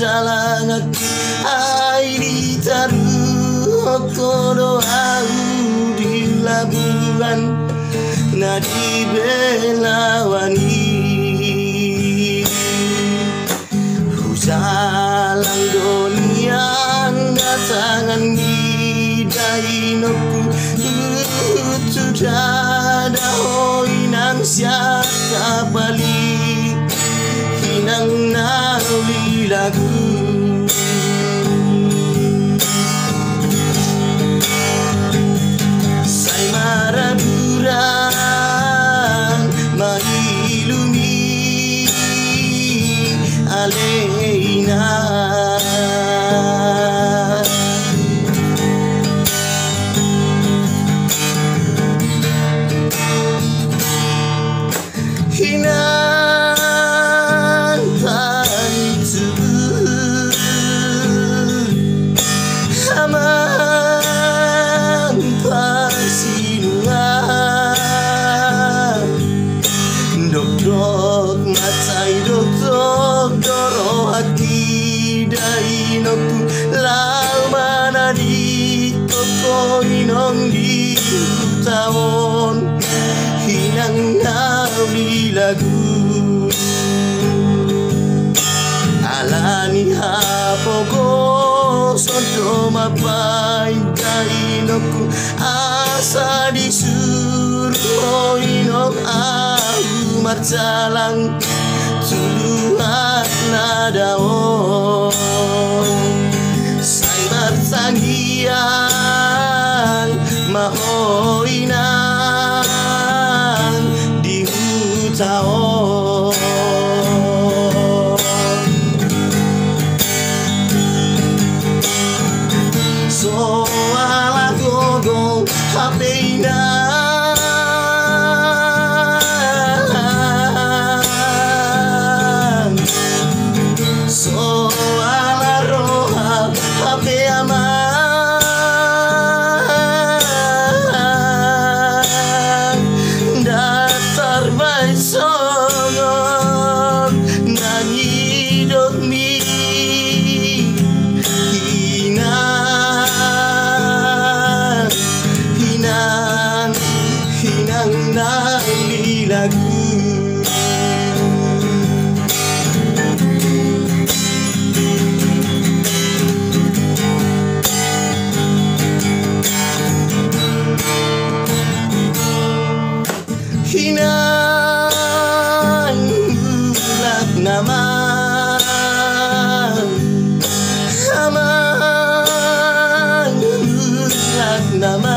dalang aku ai ditaruh kodo au di labuan nadi belawani hujalang donian datangan gidainoku sudah dahoi nang siapa balik hinang nauli lagu say maraduran mailumi aleina hinan panitu aman pasinungan dok-dok matai dok-dok doro hati dainoku lau mana di toko inong di tawon hinang nauli lagu alani hapogo sondo mapai dainoku asa disuruh inong au marjalang tuluhat nadaon say martanggian mahoinan di hutaon soal gogo hapena soal roha hape aman datar bai songong nani dok mi hinang nauli lagu hinang bulak nama aman bulak nama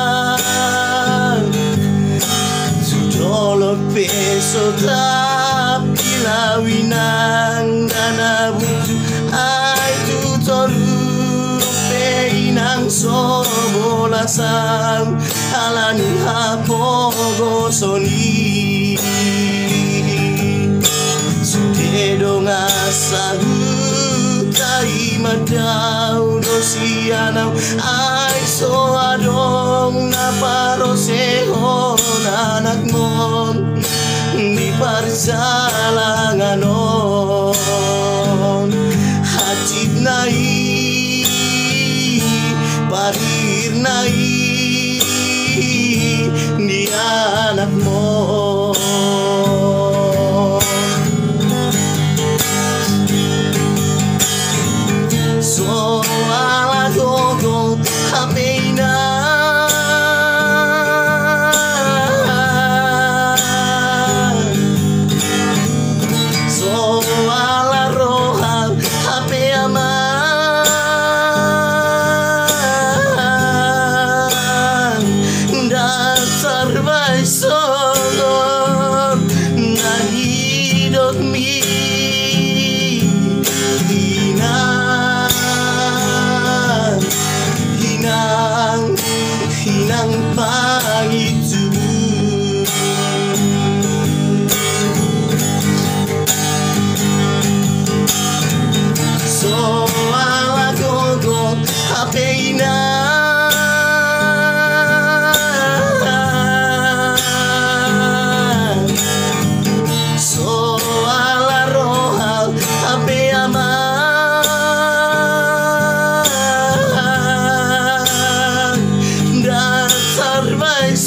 sudolo peso tapi lawinang dana butu ai tutoru peinang sobolasang alani hapogo soni sudedo ngasahu tai madau dosianau ai so adong naparo sehon anak mon di perjalanan on hajib nai parir nai di anak mon soal gogo hapena so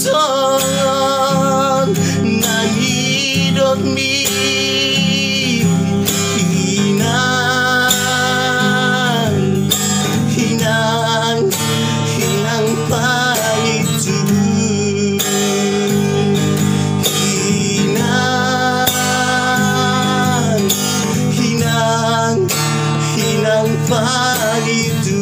son nanidot mi hinang panitu hinang panitu